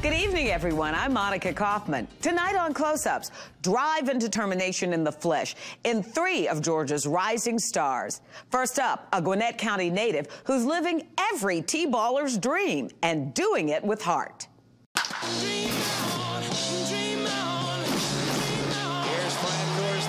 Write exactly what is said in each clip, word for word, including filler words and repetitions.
Good evening, everyone. I'm Monica Kaufman. Tonight on Close-Ups, drive and determination in the flesh in three of Georgia's rising stars. First up, a Gwinnett County native who's living every T-baller's dream and doing it with heart. Dream on, dream on, dream on. Here's Francoeur's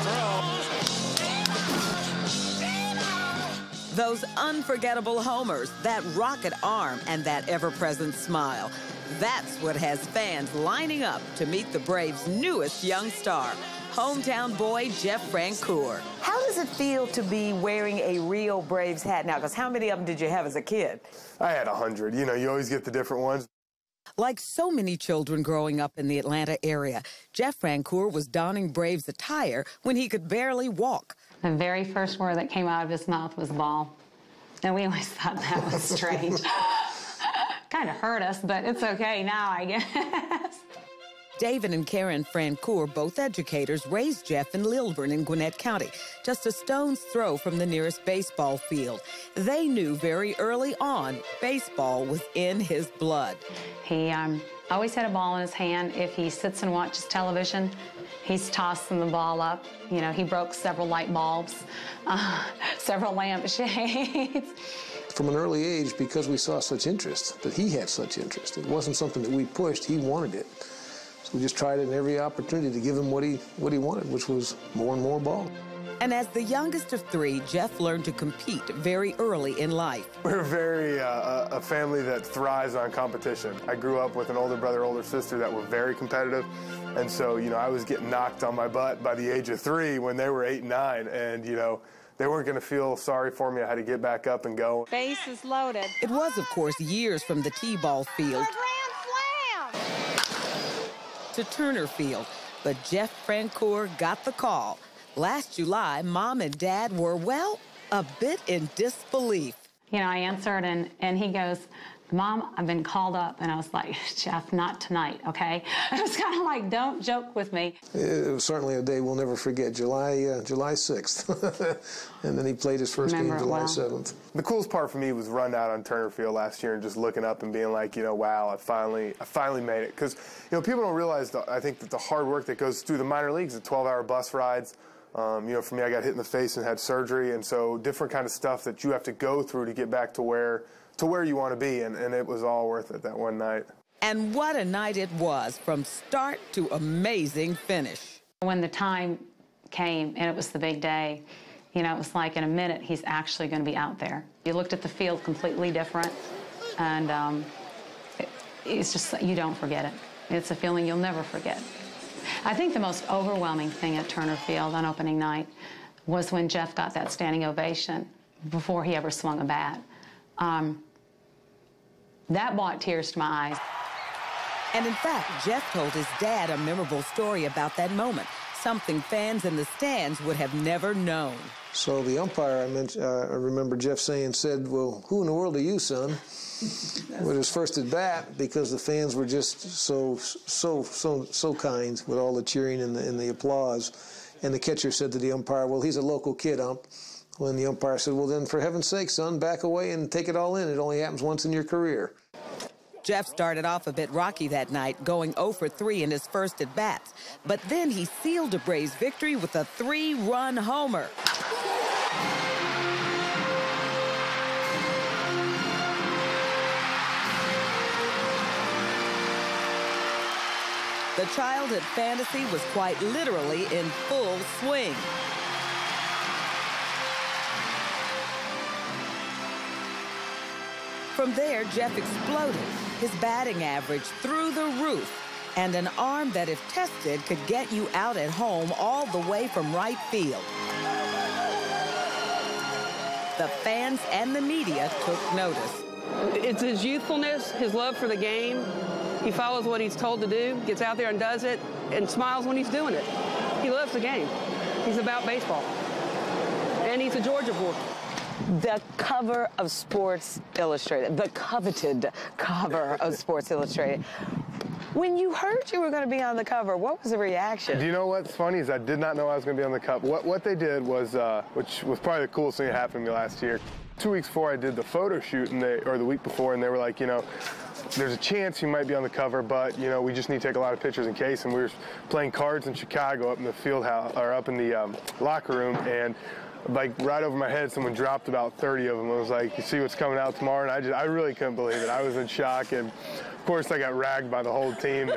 throw. Those unforgettable homers, that rocket arm, and that ever-present smile. That's what has fans lining up to meet the Braves' newest young star, hometown boy Jeff Francoeur. How does it feel to be wearing a real Braves hat now? Because how many of them did you have as a kid? I had a hundred. You know, you always get the different ones. Like so many children growing up in the Atlanta area, Jeff Francoeur was donning Braves attire when he could barely walk. The very first word that came out of his mouth was ball. And we always thought that was strange. Kind of hurt us, but it's okay now, I guess. David and Karen Francoeur, both educators, raised Jeff in Lilburn in Gwinnett County, just a stone's throw from the nearest baseball field. They knew very early on baseball was in his blood. He um, always had a ball in his hand. If he sits and watches television, he's tossing the ball up. You know, he broke several light bulbs, uh, several lampshades. From an early age, because we saw such interest, that he had such interest. It wasn't something that we pushed, he wanted it. So we just tried it in every opportunity to give him what he, what he wanted, which was more and more ball. And as the youngest of three, Jeff learned to compete very early in life. We're very uh, a family that thrives on competition. I grew up with an older brother, older sister that were very competitive. And so, you know, I was getting knocked on my butt by the age of three when they were eight and nine. And, you know, they weren't going to feel sorry for me. I had to get back up and go. Base is loaded. It was, of course, years from the T-ball field to Turner Field. But Jeff Francoeur got the call. Last July, Mom and Dad were, well, a bit in disbelief. You know, I answered, and, and he goes, Mom, I've been called up. And I was like, Jeff, not tonight, okay? It was kind of like, don't joke with me. It was certainly a day we'll never forget, July uh, July sixth. And then he played his first Remember game July well. seventh. The coolest part for me was running out on Turner Field last year and just looking up and being like, you know, wow, I finally, I finally made it. Because, you know, people don't realize, the, I think, that the hard work that goes through the minor leagues, the twelve-hour bus rides. Um, you know, for me, I got hit in the face and had surgery, and so different kind of stuff that you have to go through to get back to where to where you want to be, and, and it was all worth it that one night. And what a night it was, from start to amazing finish. When the time came and it was the big day, you know, it was like in a minute he's actually going to be out there. You looked at the field completely different, and um, it, it's just, you don't forget it. It's a feeling you'll never forget. I think the most overwhelming thing at Turner Field on opening night was when Jeff got that standing ovation before he ever swung a bat. Um, that brought tears to my eyes. And in fact, Jeff told his dad a memorable story about that moment, something fans in the stands would have never known. So the umpire, I, mentioned, uh, I remember Jeff saying, said, well, who in the world are you, son? With his first at bat, because the fans were just so, so, so, so kind with all the cheering and the, and the applause. And the catcher said to the umpire, well, he's a local kid, ump. When the umpire said, well, then, for heaven's sake, son, back away and take it all in. It only happens once in your career. Jeff started off a bit rocky that night, going oh for three in his first at-bats. But then he sealed a Braves victory with a three-run homer. The childhood fantasy was quite literally in full swing. From there, Jeff exploded, his batting average through the roof, and an arm that, if tested, could get you out at home all the way from right field. The fans and the media took notice. It's his youthfulness, his love for the game. He follows what he's told to do, gets out there and does it, and smiles when he's doing it. He loves the game. He's about baseball. And he's a Georgia boy. The cover of Sports Illustrated, the coveted cover of Sports Illustrated. When you heard you were going to be on the cover, what was the reaction? Do you know what's funny is I did not know I was going to be on the cover. What, what they did was, uh, which was probably the coolest thing that happened to me last year, two weeks before I did the photo shoot, and they, or the week before, and they were like, you know, there's a chance he might be on the cover, but you know, we just need to take a lot of pictures in case. And we were playing cards in Chicago up in the field house, or up in the um, locker room, and like right over my head, someone dropped about thirty of them. I was like, you see what's coming out tomorrow? And I just, I really couldn't believe it. I was in shock, and of course I got ragged by the whole team.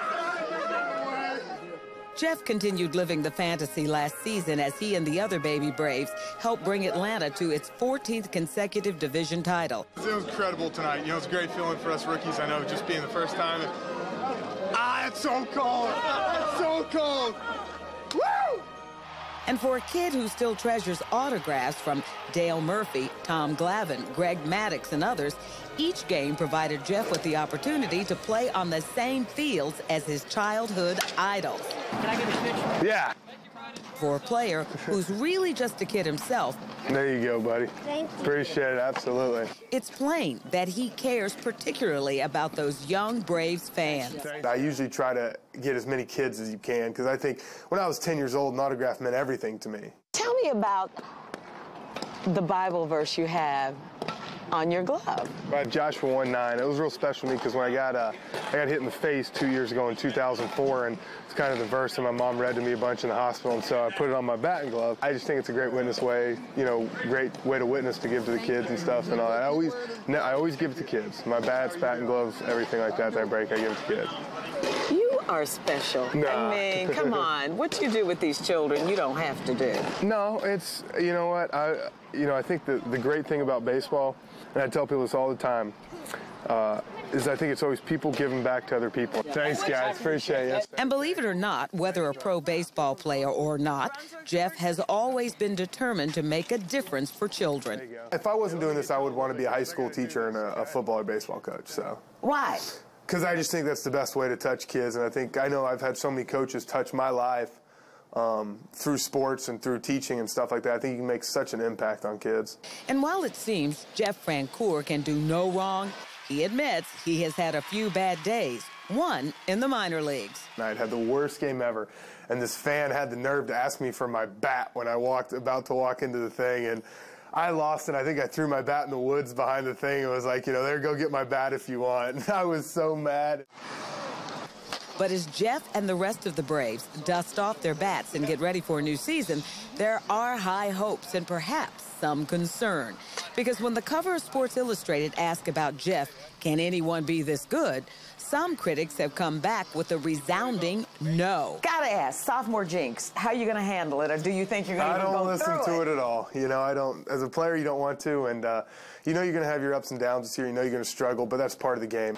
Jeff continued living the fantasy last season as he and the other baby Braves helped bring Atlanta to its fourteenth consecutive division title. It was incredible tonight. You know, it's a great feeling for us rookies. I know, just being the first time. Ah, it's so cold. It's so cold. Woo! And for a kid who still treasures autographs from Dale Murphy, Tom Glavine, Greg Maddux, and others, each game provided Jeff with the opportunity to play on the same fields as his childhood idols. Can I get a picture? Yeah. For a player who's really just a kid himself, There you go, buddy. Thank you. Appreciate it, absolutely. it's plain that he cares particularly about those young Braves fans. I usually try to get as many kids as you can, because I think when I was ten years old, an autograph meant everything to me. Tell me about the Bible verse you have on your glove. By Joshua one nine. It was real special to me because when I got uh, I got hit in the face two years ago in two thousand four, and it's kind of the verse that my mom read to me a bunch in the hospital, and so I put it on my batting glove. I just think it's a great witness way, you know, great way to witness, to give to the kids and stuff and all that. I always, I always give it to kids. My bats, batting gloves, everything like that that I break, I give it to kids. You are special. Nah. I mean, come on. What you do with these children, you don't have to do. No, it's, you know what, I, you know, I think the, the great thing about baseball, and I tell people this all the time, uh, is I think it's always people giving back to other people. Thanks, guys. Appreciate it. And believe it or not, whether a pro baseball player or not, Jeff has always been determined to make a difference for children. If I wasn't doing this, I would want to be a high school teacher and a, a football or baseball coach. So. Why? Because I just think that's the best way to touch kids, and I think I know I've had so many coaches touch my life um, through sports and through teaching and stuff like that. I think you can make such an impact on kids. And while it seems Jeff Francoeur can do no wrong, he admits he has had a few bad days, one in the minor leagues. I had the worst game ever, and this fan had the nerve to ask me for my bat when I walked about to walk into the thing, and I lost it. I think I threw my bat in the woods behind the thing. It was like, you know, there, go get my bat if you want. And I was so mad. But as Jeff and the rest of the Braves dust off their bats and get ready for a new season, there are high hopes and perhaps some concern. Because when the cover of Sports Illustrated asked about Jeff, can anyone be this good, some critics have come back with a resounding no. Gotta ask, sophomore jinx, how are you gonna handle it, or do you think you're gonna I don't go listen through to it at all. You know, I don't, as a player, you don't want to, and uh, you know you're gonna have your ups and downs this year, you know you're gonna struggle, but that's part of the game.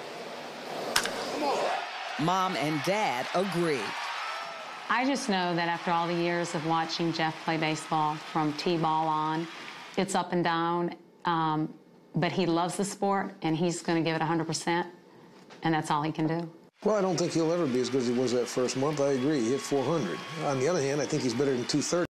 Mom and Dad agree. I just know that after all the years of watching Jeff play baseball from T-ball on, it's up and down, um, but he loves the sport, and he's going to give it one hundred percent, and that's all he can do. Well, I don't think he'll ever be as good as he was that first month. I agree. He hit four hundred. On the other hand, I think he's better than two thirty.